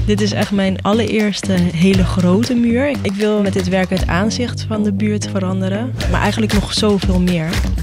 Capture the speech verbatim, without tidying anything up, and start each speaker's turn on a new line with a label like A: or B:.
A: Dit is echt mijn allereerste hele grote muur. Ik wil met dit werk het aanzicht van de buurt veranderen, maar eigenlijk nog zoveel meer.